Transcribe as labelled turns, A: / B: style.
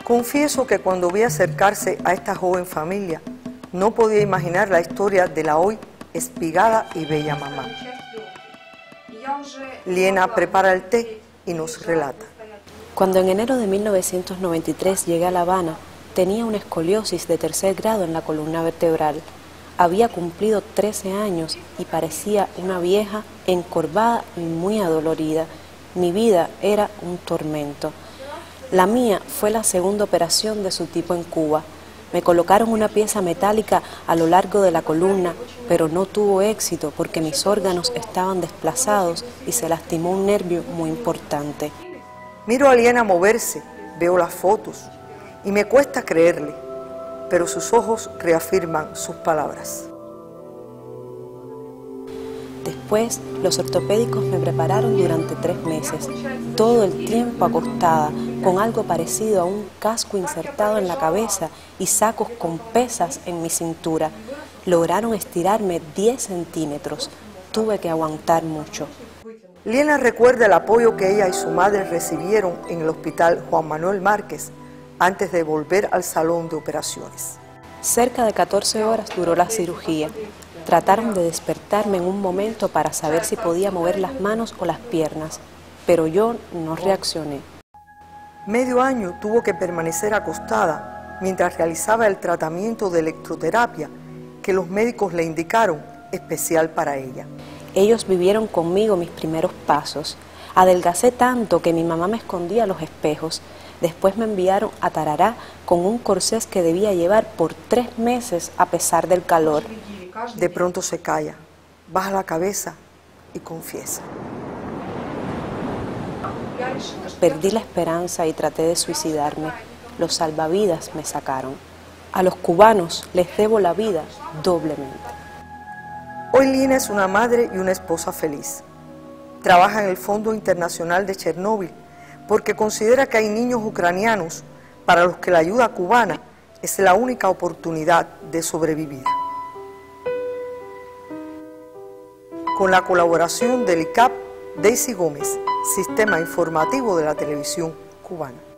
A: Confieso que cuando vi acercarse a esta joven familia, no podía imaginar la historia de la hoy espigada y bella mamá. Liena prepara el té y nos relata.
B: Cuando en enero de 1993 llegué a La Habana, tenía una escoliosis de 3er grado en la columna vertebral. Había cumplido 13 años y parecía una vieja encorvada y muy adolorida. Mi vida era un tormento. La mía fue la segunda operación de su tipo en Cuba. Me colocaron una pieza metálica a lo largo de la columna, pero no tuvo éxito porque mis órganos estaban desplazados y se lastimó un nervio muy importante.
A: Miro a Liena moverse, veo las fotos y me cuesta creerle, pero sus ojos reafirman sus palabras.
B: Después, los ortopédicos me prepararon durante 3 meses, todo el tiempo acostada, con algo parecido a un casco insertado en la cabeza y sacos con pesas en mi cintura. Lograron estirarme 10 centímetros. Tuve que aguantar mucho.
A: Liena recuerda el apoyo que ella y su madre recibieron en el hospital Juan Manuel Márquez antes de volver al salón de operaciones.
B: Cerca de 14 horas duró la cirugía. Trataron de despertarme en un momento para saber si podía mover las manos o las piernas, pero yo no reaccioné.
A: Medio año tuvo que permanecer acostada mientras realizaba el tratamiento de electroterapia que los médicos le indicaron especial para ella.
B: Ellos vivieron conmigo mis primeros pasos. Adelgacé tanto que mi mamá me escondía a los espejos. Después me enviaron a Tarará con un corsés que debía llevar por 3 meses a pesar del calor.
A: De pronto se calla, baja la cabeza y confiesa.
B: Perdí la esperanza y traté de suicidarme. Los salvavidas me sacaron. A los cubanos les debo la vida doblemente.
A: Hoy Liena es una madre y una esposa feliz. Trabaja en el Fondo Internacional de Chernóbil porque considera que hay niños ucranianos para los que la ayuda cubana es la única oportunidad de sobrevivir. Con la colaboración del ICAP, Daisy Gómez, Sistema Informativo de la Televisión Cubana.